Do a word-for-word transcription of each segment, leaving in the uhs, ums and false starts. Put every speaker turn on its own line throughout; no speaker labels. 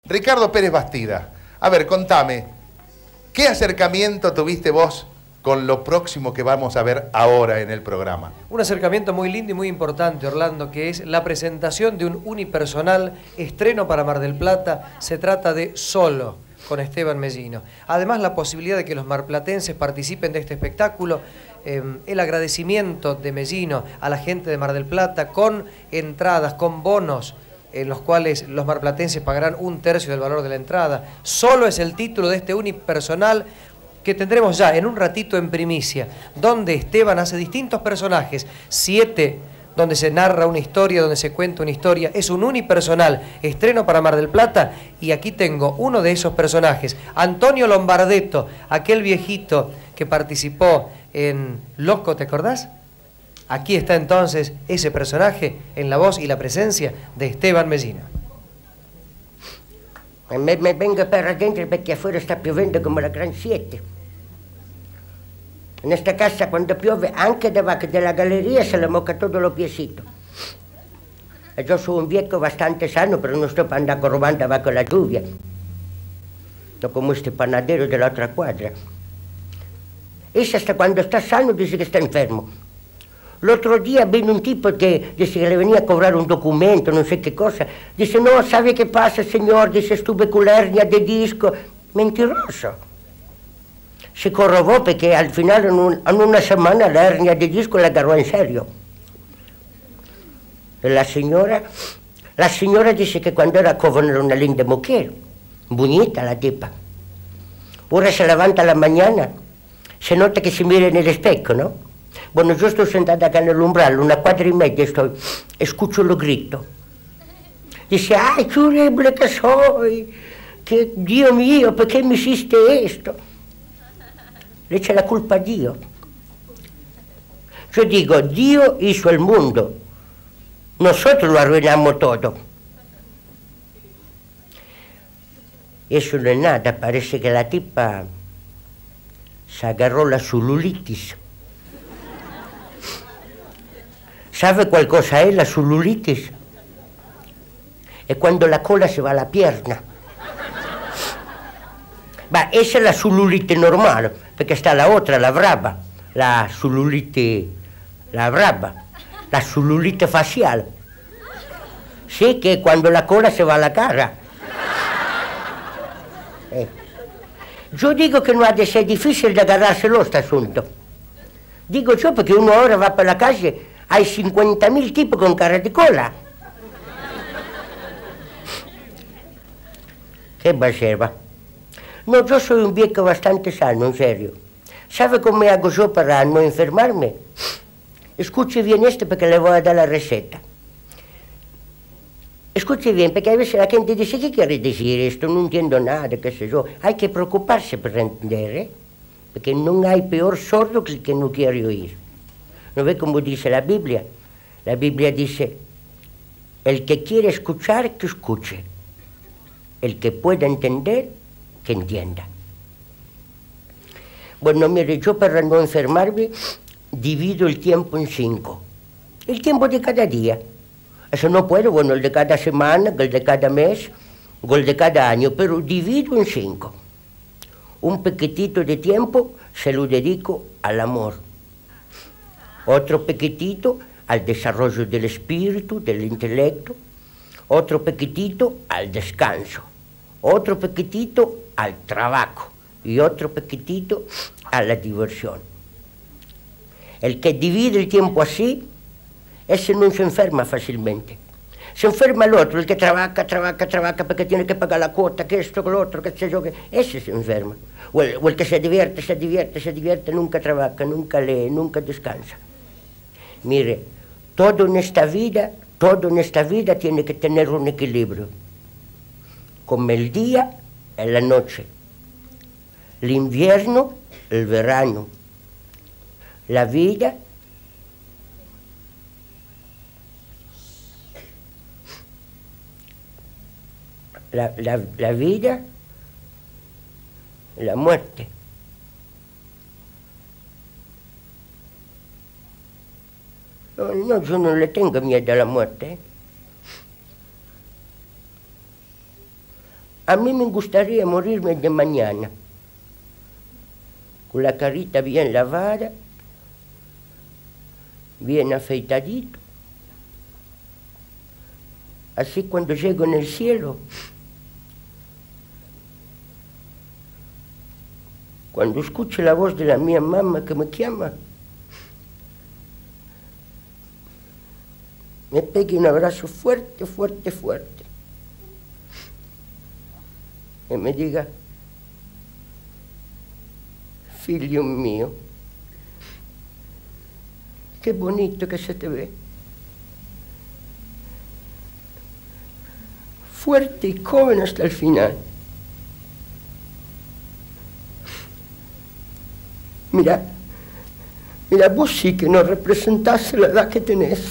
Ricardo Pérez Bastida, a ver, contame, ¿qué acercamiento tuviste vos con lo próximo que vamos a ver ahora en el programa?
Un acercamiento muy lindo y muy importante, Orlando, que es la presentación de un unipersonal estreno para Mar del Plata. Se trata de Solo, con Esteban Mellino. Además, la posibilidad de que los marplatenses participen de este espectáculo, eh, el agradecimiento de Mellino a la gente de Mar del Plata con entradas, con bonos, en los cuales los marplatenses pagarán un tercio del valor de la entrada. Solo es el título de este unipersonal que tendremos ya en un ratito en primicia, donde Esteban hace distintos personajes, siete, donde se narra una historia, donde se cuenta una historia. Es un unipersonal, estreno para Mar del Plata, y aquí tengo uno de esos personajes, Antonio Lombardetto, aquel viejito que participó en Loco, ¿te acordás? Aquí está entonces ese personaje en la voz y la presencia de Esteban Mellino.
Me, me vengo para adentro porque afuera está piovendo come la gran siete. En esta casa cuando piove anche debajo de la galería se le moca todos los piecitos. Yo soy un viejo bastante sano, pero no estoy para andar corrobando bajo la lluvia. No como este panadero de la otra cuadra. Ese hasta cuando está sano dice que está enfermo. El otro día vino un tipo que dice que le venía a cobrar un documento, no sé qué cosa. Dice, no, ¿sabe qué pasa, señor? Dice, estuve con la hernia de disco. Mentiroso. Se corrobó porque al final, en, un, en una semana, la hernia de disco la agarró en serio. La señora, la señora dice que cuando era joven era una linda mujer. Bonita la tipa. Ahora se levanta a la mañana, se nota que se mira en el espejo, ¿no? Bueno, yo estoy sentada acá en el umbral, una cuadra y media estoy, escucho los gritos. Dice, ay, qué horrible que soy, que, Dios mío, ¿por qué me hiciste esto? Le echa la culpa a Dios. Yo digo, Dios hizo el mundo, nosotros lo arruinamos todo. Eso no es nada, parece que la tipa se agarró la celulitis. ¿Sabe cuál cosa es la celulitis? Es cuando la cola se va a la pierna. Va, esa es la celulitis normal, porque está la otra, la brava, la celulitis, la brava, la celulitis facial. Sí, que cuando la cola se va a la cara. Eh. Yo digo que no ha de ser difícil de agarrárselo este asunto. Digo yo porque uno ahora va por la calle, hay cincuenta mil tipos con cara de cola. ¿Qué va a ser, va? No, yo soy un viejo bastante sano, en serio. ¿Sabe cómo me hago yo para no enfermarme? Escuche bien esto porque le voy a dar la receta. Escuche bien, porque a veces la gente dice, ¿qué quiere decir esto? No entiendo nada, qué sé yo. Hay que preocuparse por entender, ¿eh? Porque no hay peor sordo que el que no quiere oír. ¿No ve cómo dice la Biblia? La Biblia dice, el que quiere escuchar, que escuche. El que pueda entender, que entienda. Bueno, mire, yo para no enfermarme, divido el tiempo en cinco. El tiempo de cada día. Eso no puedo, bueno, el de cada semana, el de cada mes, o el de cada año, pero divido en cinco. Un pequeñito de tiempo se lo dedico al amor. Otro pequeñito al desarrollo del espíritu, del intelecto. Otro pequeñito al descanso. Otro pequeñito al trabajo. Y otro pequeñito a la diversión. El que divide el tiempo así, ese no se enferma fácilmente. Se enferma el otro, el que trabaja, trabaja, trabaja porque tiene que pagar la cuota, que esto, que lo otro, que sé yo, que... ese se enferma. O el, o el que se divierte, se divierte, se divierte, nunca trabaja, nunca lee, nunca descansa. Mire, todo en esta vida, todo en esta vida tiene que tener un equilibrio. Como el día y la noche. El invierno, el verano. La vida, la, la, la vida, la muerte. No, no, yo no le tengo miedo a la muerte. ¿eh? A mí me gustaría morirme de mañana, con la carita bien lavada, bien afeitadito. Así cuando llego en el cielo, cuando escucho la voz de la mía mamá que me llama, me pegue un abrazo fuerte, fuerte, fuerte. Y me diga, figlio mío, qué bonito que se te ve. Fuerte y joven hasta el final. Mira, mira, vos sí que no representás la edad que tenés.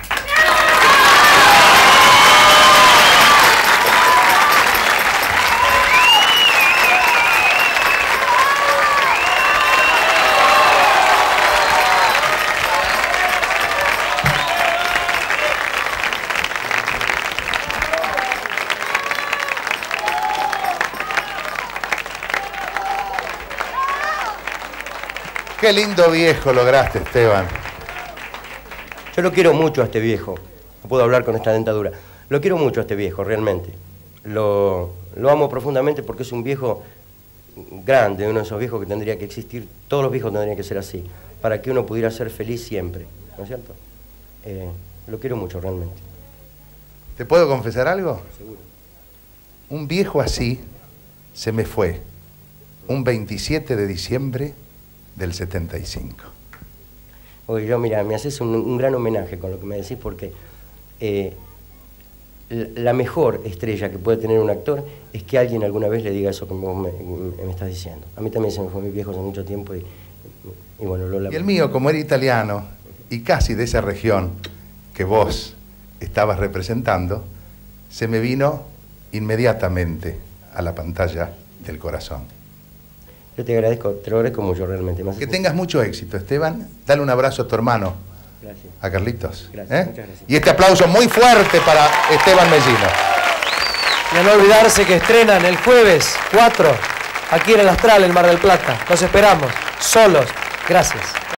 Qué lindo viejo lograste, Esteban.
Yo lo quiero mucho a este viejo. No puedo hablar con esta dentadura. Lo quiero mucho a este viejo, realmente. Lo, lo amo profundamente porque es un viejo grande, uno de esos viejos que tendría que existir. Todos los viejos tendrían que ser así, para que uno pudiera ser feliz siempre. ¿No es cierto? Eh, lo quiero mucho, realmente.
¿Te puedo confesar algo?
Seguro.
Un viejo así se me fue un veintisiete de diciembre del setenta y cinco.
Oye, yo, mira, me haces un, un gran homenaje con lo que me decís, porque eh, la mejor estrella que puede tener un actor es que alguien alguna vez le diga eso que vos me, me, me estás diciendo. A mí también se me fue mi viejo hace mucho tiempo y, y bueno, lo
Y el mío, como era italiano y casi de esa región que vos estabas representando, se me vino inmediatamente a la pantalla del corazón.
Yo te agradezco, te lo agradezco mucho realmente.
Que tengas mucho éxito, Esteban. Dale un abrazo a tu hermano,
gracias.
A Carlitos.
Gracias,
¿eh?
muchas gracias.
Y este aplauso muy fuerte para Esteban Mellino.
Y a no olvidarse que estrenan el jueves cuatro, aquí en el Astral, en Mar del Plata. Los esperamos, solos. Gracias.